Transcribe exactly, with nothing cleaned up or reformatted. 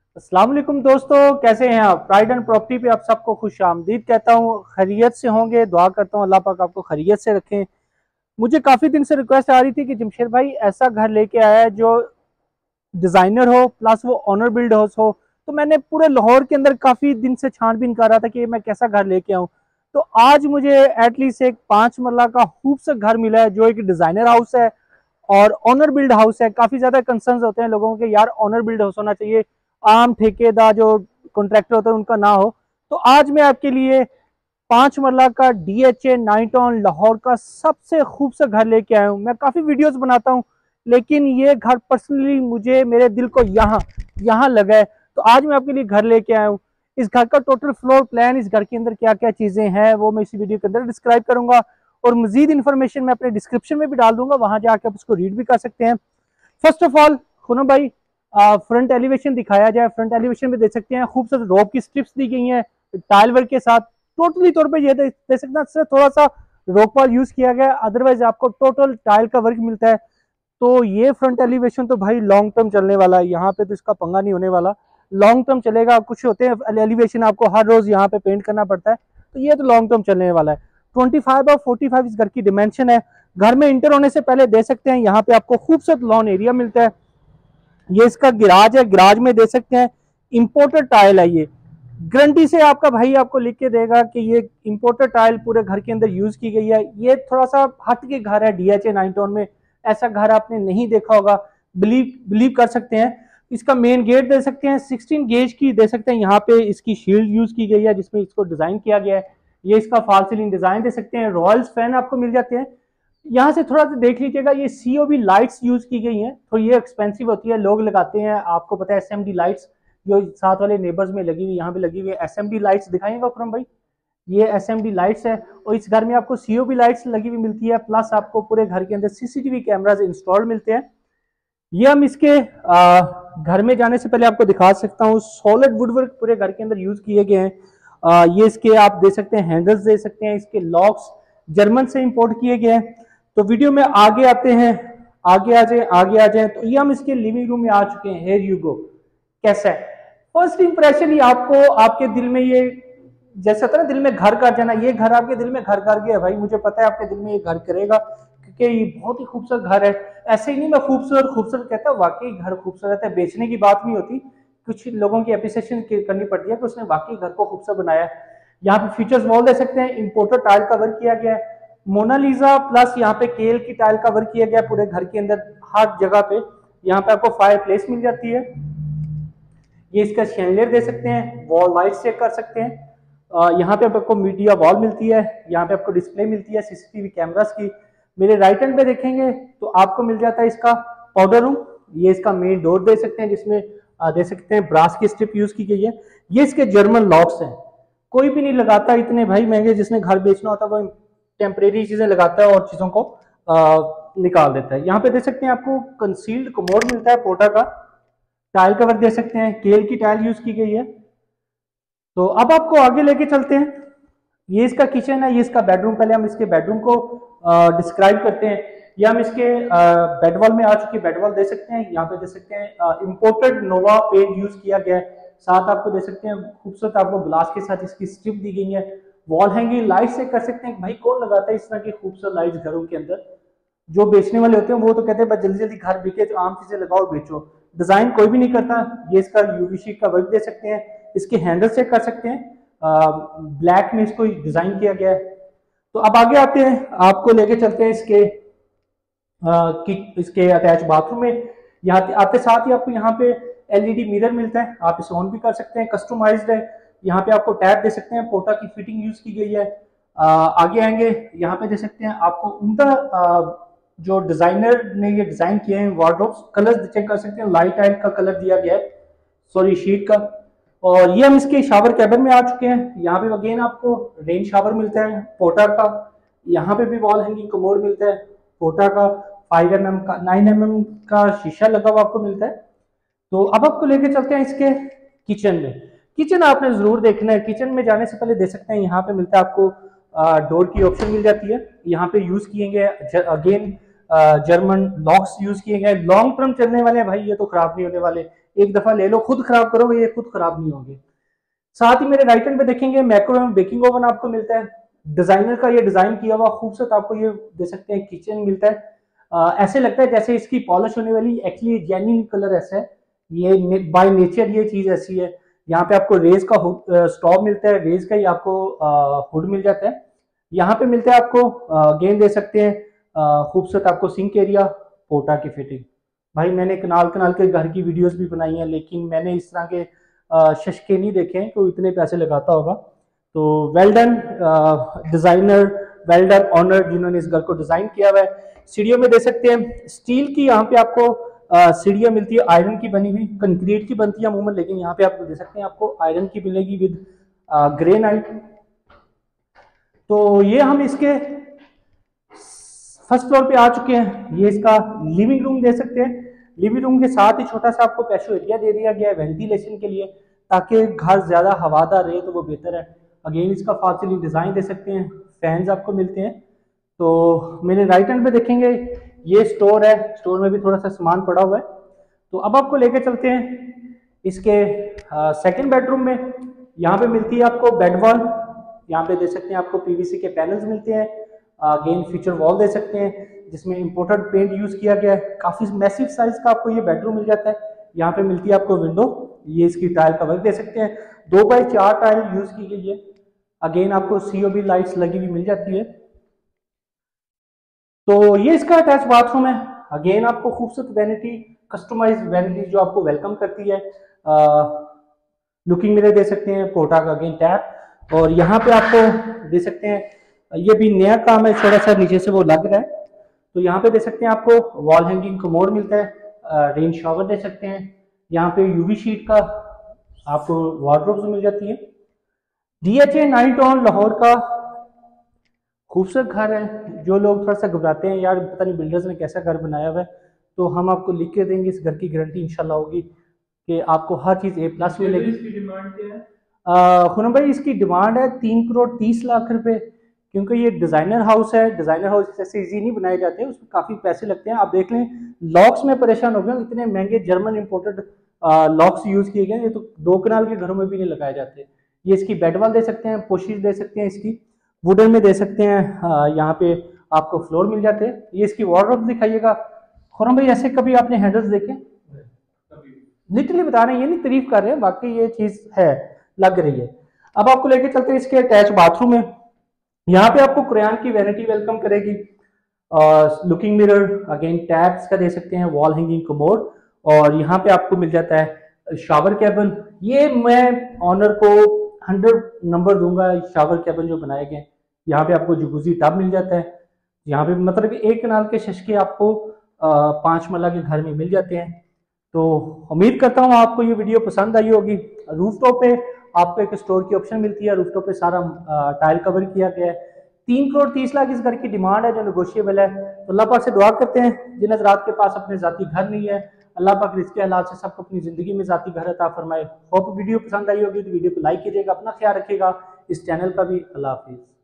अस्सलाम वालेकुम दोस्तों, कैसे हैं आप। प्राइड एंड प्रॉपर्टी पे आप सबको खुश आमदीद कहता हूँ। खैरियत से होंगे, दुआ करता हूँ अल्लाह पाक आपको खैरियत से रखें। मुझे काफ़ी दिन से रिक्वेस्ट आ रही थी कि जमशेद भाई ऐसा घर लेके आया है जो डिज़ाइनर हो प्लस वो ऑनर बिल्ड हाउस हो। तो मैंने पूरे लाहौर के अंदर काफ़ी दिन से छानबीन कर रहा था कि मैं कैसा घर लेके आऊँ। तो आज मुझे एटलीस्ट एक पाँच मरला का खूबसूरत घर मिला है जो एक डिज़ाइनर हाउस है और ऑनर बिल्ड हाउस है। काफ़ी ज़्यादा कंसर्न होते हैं लोगों के, यार ऑनर बिल्ड हाउस होना चाहिए, आम ठेकेदार जो कॉन्ट्रैक्टर होता है उनका ना हो। तो आज मैं आपके लिए पांच मरला का D H A nine town Lahore का सबसे खूबसूरत घर लेके आया हूँ। मैं काफ़ी वीडियोस बनाता हूँ लेकिन ये घर पर्सनली मुझे मेरे दिल को यहाँ यहाँ लगा है। तो आज मैं आपके लिए घर लेके आया हूँ। इस घर का टोटल फ्लोर प्लान, इस घर के अंदर क्या क्या चीज़ें हैं वो मैं इसी वीडियो के अंदर डिस्क्राइब करूंगा और मजीद इन्फॉर्मेशन मैं अपने डिस्क्रिप्शन में भी डाल दूंगा, वहां जाकर आप उसको रीड भी कर सकते हैं। फर्स्ट ऑफ ऑल खुनो भाई, फ्रंट एलिवेशन दिखाया जाए। फ्रंट एलिवेशन में देख सकते हैं खूबसूरत रोप की स्ट्रिप्स दी गई हैं टाइल वर्क के साथ। टोटली तौर पे ये देख सकते हैं सिर्फ थोड़ा सा रोप वॉल यूज किया गया, अदरवाइज आपको टोटल टाइल का वर्क मिलता है। तो ये फ्रंट एलिवेशन तो भाई लॉन्ग टर्म चलने वाला है, यहाँ पे तो इसका पंगा नहीं होने वाला, लॉन्ग टर्म चलेगा। कुछ होते हैं एलिवेशन आपको हर रोज यहाँ पे पेंट करना पड़ता है, तो ये तो लॉन्ग टर्म चलने वाला है। ट्वेंटी फाइव और फोर्टी फाइव इस घर की डिमेंशन है। घर में इंटर होने से पहले दे सकते हैं यहाँ पे आपको खूबसूरत लॉन एरिया मिलता है। ये इसका गिराज है, गिराज में दे सकते हैं इंपोर्टेड टाइल है। ये गारंटी से आपका भाई आपको लिख के देगा कि ये इंपोर्टेड टाइल पूरे घर के अंदर यूज की गई है। ये थोड़ा सा हट के घर है, D H A nine town में ऐसा घर आपने नहीं देखा होगा, बिलीव बिलीव कर सकते हैं। इसका मेन गेट दे सकते हैं, सिक्सटीन गेज की दे सकते हैं। यहाँ पे इसकी शील्ड यूज की गई है जिसमें इसको डिजाइन किया गया है। ये इसका फॉल सीलिंग डिजाइन दे सकते हैं। रॉयल्स फैन आपको मिल जाते हैं। यहाँ से थोड़ा सा देख लीजिएगा, ये सीओबी लाइट्स यूज की गई हैं, तो ये एक्सपेंसिव होती है, लोग लगाते हैं। आपको पता है एसएमडी लाइट्स जो साथ वाले नेबर्स में लगी हुई, यहाँ पे लगी हुई है एसएमडी लाइट्स। दिखाएंगे अकरम भाई, ये एसएमडी लाइट्स है और इस घर में आपको सीओबी लाइट्स लगी हुई मिलती है, प्लस आपको पूरे घर के अंदर सीसीटीवी कैमराज इंस्टॉल मिलते हैं। ये हम इसके आ, घर में जाने से पहले आपको दिखा सकता हूँ, सॉलिड वुडवर्क पूरे घर के अंदर यूज किए गए हैं। आ, ये इसके आप दे सकते हैं हैंडल्स दे सकते हैं, इसके लॉक्स जर्मन से इंपोर्ट किए गए हैं। तो वीडियो में आगे आते हैं, आगे आ जाए आगे आ जाए तो ये हम इसके लिविंग रूम में आ चुके हैं। हेयर यू गो, कैसा है फर्स्ट इंप्रेशन ही आपको आपके दिल में ये जैसे होता है ना दिल में घर कर जाना, ये घर आपके दिल में घर कर गया भाई। मुझे पता है आपके दिल में ये घर करेगा क्योंकि ये बहुत ही खूबसूरत घर है। ऐसे ही नहीं मैं खूबसूरत खूबसूरत कहता, वाकई घर खूबसूरत है, बेचने की बात नहीं होती। कुछ लोगों की अप्रिसिएशन करनी पड़ती है कि उसने वाकई घर को खूबसूरत बनाया है। यहाँ पे फीचर्स वॉल दे सकते हैं, इंपोर्टेड टाइल का वर्क किया गया है, मोनालिसा प्लस यहाँ पे केल की टाइल का वर्क किया गया पूरे घर के अंदर हर जगह पे। यहाँ पे आपको फायर प्लेस मिल जाती है। ये इसका शैंडलियर दे सकते हैं, वॉल लाइट चेक कर सकते हैं। यहाँ पे आपको मीडिया वॉल मिलती है, यहाँ पे आपको डिस्प्ले मिलती है सीसीटीवी कैमरास की। मेरे राइट हैंड पे देखेंगे तो आपको मिल जाता है इसका पाउडर रूम। ये इसका मेन डोर दे सकते हैं जिसमें दे सकते हैं ब्रास की स्ट्रिप यूज की गई है। ये इसके जर्मन लॉक्स हैं, कोई भी नहीं लगाता इतने भाई महंगे, जिसने घर बेचना होता है वो टेम्परेरी चीजें लगाता है और चीजों को आ, निकाल देता है। यहाँ पे दे सकते हैं आपको कंसील्ड कमोड मिलता है पोटा का, टाइल कवर दे सकते हैं, केल की टाइल यूज की गई है। तो अब आपको आगे लेके चलते हैं। ये इसका किचन है, ये इसका बेडरूम। पहले हम इसके बेडरूम को डिस्क्राइब करते हैं। ये हम इसके बेड वॉल में आ चुके बेड वॉल दे सकते हैं। यहाँ पे दे सकते हैं इंपोर्टेड नोवा पेंट यूज किया गया है। साथ आपको दे सकते हैं खूबसूरत आपको ग्लास के साथ इसकी स्ट्रिप दी गई है। वॉल हैंगिंग लाइट से कर सकते हैं। भाई कौन लगाता है इस तरह की खूबसूरत लाइट्स घरों के अंदर। जो बेचने वाले होते हैं वो तो कहते हैं बस जल्दी जल्दी घर बिके तो आम चीजें लगाओ बेचो, डिजाइन कोई भी नहीं करता। ये इसका यूवी शीट का वर्क दे सकते हैं, इसके हैंडल चेक कर सकते हैं, ब्लैक में इसको डिजाइन किया गया है। तो अब आगे आते हैं, आपको लेके चलते हैं इसके आ, कि, इसके अटैच बाथरूम में। यहाँ आते साथ ही आपको यहाँ पे एलईडी मिरर मिलता है, आप इसे ऑन भी कर सकते हैं, कस्टमाइज्ड है। यहाँ पे आपको टैब दे सकते हैं, पोटा की फिटिंग यूज की गई है। आ, आगे आएंगे, यहाँ पे दे सकते हैं आपको उनका जो डिजाइनर ने ये डिजाइन किए हैं वार्डरोब्स, कलर चेक कर सकते हैं, लाइट टाइल का कलर दिया गया है, सॉरी शीट का। और ये हम इसके शावर कैबिन में आ चुके हैं। यहाँ पे अगेन आपको रेन शावर मिलता है पोटा का। यहाँ पे भी वॉल हैंगिंग कमोड मिलता है पोटा का, फाइव एम एम का, नाइन एम एम का शीशा लगा हुआ आपको मिलता है। तो अब आपको लेके चलते हैं इसके किचन में। किचन आपने जरूर देखना है। किचन में जाने से पहले दे सकते हैं यहाँ पे मिलता है आपको डोर की ऑप्शन मिल जाती है। यहाँ पे यूज किए गए अगेन जर्मन लॉक्स यूज किए गए, लॉन्ग टर्म चलने वाले हैं भाई, ये तो खराब नहीं होने वाले। एक दफा ले लो, खुद खराब करोगे, ये खुद खराब नहीं होंगे। साथ ही मेरे राइट हैंड पे देखेंगे माइक्रोवेव बेकिंग ओवन आपको मिलता है, डिजाइनर का ये डिजाइन किया हुआ खूबसूरत आपको ये दे सकते हैं किचन मिलता है। आ, ऐसे लगता है जैसे इसकी पॉलिश होने वाली, एक्चुअली जेन्युइन कलर ऐसा है, ये बाय नेचर ये चीज ऐसी है। यहाँ पे आपको रेज का स्टॉप मिलता है, रेज का ही आपको हुड मिल जाता है। यहाँ पे मिलता है आपको गेंद दे सकते हैं खूबसूरत आपको सिंक एरिया, पोटा की फिटिंग। भाई मैंने कनाल कनाल के घर की वीडियोस भी बनाई हैं, लेकिन मैंने इस तरह के शशके नहीं देखे हैं कि इतने पैसे लगाता होगा। तो well done designer, well done owner जिन्होंने इस घर को डिजाइन किया हुआ है। सीढ़ियों में दे सकते हैं स्टील की, यहाँ पे आपको सीढ़ियाँ मिलती है आयरन की बनी हुई, कंक्रीट की बनती है अमूमन, लेकिन यहाँ पे आपको दे सकते हैं आपको आयरन की मिलेगी विद ग्रेनाइट। तो ये हम इसके फर्स्ट फ्लोर पे आ चुके हैं। ये इसका लिविंग रूम दे सकते हैं। लिविंग रूम के साथ ही छोटा सा आपको पैशो एरिया दे दिया गया है वेंटिलेशन के लिए, ताकि घर ज्यादा हवादार रहे तो वो बेहतर है। अगेन इसका फॉल सीलिंग डिजाइन दे सकते हैं, फैंस आपको मिलते हैं। तो मेरे राइट हैंड पे देखेंगे ये स्टोर है, स्टोर में भी थोड़ा सा सामान पड़ा हुआ है। तो अब आपको लेके चलते हैं इसके सेकंड बेडरूम में। यहाँ पे मिलती है आपको बेड वॉल, यहाँ पे दे सकते हैं आपको पीवीसी के पैनल्स मिलते हैं। अगेन फीचर वॉल दे सकते हैं जिसमें इंपोर्टेड पेंट यूज किया गया है। काफी मैसिव साइज का आपको ये बेडरूम मिल जाता है। यहाँ पे मिलती है आपको विंडो, ये इसकी टाइल का वर्क दे सकते हैं, दो बाई चार टाइल यूज की गई है। अगेन आपको सीओबी लाइट्स लगी हुई मिल जाती है। तो ये इसका अटैच बाथरूम है। अगेन आपको खूबसूरत वैनिटी, कस्टमाइज्ड वैनिटी जो आपको वेलकम करती है। लुकिंग मिरर दे सकते हैं, पोटा का अगेन टैप, और यहाँ पे आपको दे सकते हैं, ये भी नया काम है, थोड़ा सा नीचे से वो लग रहा है। तो यहाँ पे दे सकते हैं आपको वॉल हैंगिंग कमोड मिलता है, रेन शावर दे सकते हैं। यहाँ पे यूवी शीट का आपको वार्डरोब्स मिल जाती है। डीएचए नाइन टाउन लाहौर का खूबसूरत घर है। जो लोग थोड़ा सा घबराते हैं यार पता नहीं बिल्डर्स ने कैसा घर बनाया हुआ है, तो हम आपको लिख के देंगे, इस घर की गारंटी इंशाल्लाह होगी कि आपको हर चीज ए प्लस मिलेगी। इसकी डिमांड क्या है? खुनम भाई इसकी डिमांड है तीन करोड़ तीस लाख रुपए, क्योंकि ये डिजाइनर हाउस है। डिजाइनर हाउस ऐसे इजी नहीं बनाए जाते, उसमें काफी पैसे लगते हैं। आप देख लें लॉक्स में परेशान हो गए, इतने महंगे जर्मन इंपोर्टेड लॉक्स यूज किए गए, ये तो दो कनाल के घरों में भी नहीं लगाए जाते। ये इसकी बेड वॉल दे सकते हैं, पोशीज दे सकते हैं, इसकी वुडन में दे सकते हैं। यहाँ पे आपको फ्लोर मिल जाते हैं। ये इसकी वार्डरोब दिखाइएगा खुरम भाई, ऐसे कभी आपने हैंडल्स देखे? लिटरली बता रहे हैं, ये नहीं तारीफ कर रहे हैं, बाकी ये चीज है, लग रही है। अब आपको लेके चलते हैं इसके अटैच बाथरूम में। यहाँ पे आपको कुरान की वैनिटी वेलकम करेगी, लुकिंग मिरर, अगेन टैब्स का दे सकते हैं, वॉल हैंगिंग कमोड, और यहाँ पे आपको मिल जाता है शावर कैबिन। ये मैं ऑनर को हंड्रेड नंबर दूंगा, शावर कैबिन जो बनाए गए। यहाँ पे आपको जुगूजी टब मिल जाता है। यहाँ पे मतलब एक कनाल के शशके आपको पांच मरला के घर में मिल जाते हैं। तो उम्मीद करता हूँ आपको ये वीडियो पसंद आई होगी। रूफटॉप पे आपको एक स्टोर की ऑप्शन मिलती है, रूफटॉप पे सारा टाइल कवर किया गया है। तीन करोड़ तीस लाख इस घर की डिमांड है जो नेगोशिएबल है। तो अल्लाह पाक से दुआ करते हैं जिन हज़रात के पास अपने जाती घर नहीं है, अल्लाह पाक रिज़्क़ हलाल से सबको अपनी जिंदगी में जाती घर अता फरमाए। होप वीडियो पसंद आई होगी तो वीडियो को लाइक कीजिएगा, अपना ख्याल रखिएगा, इस चैनल का भी। अल्लाह हाफिज़।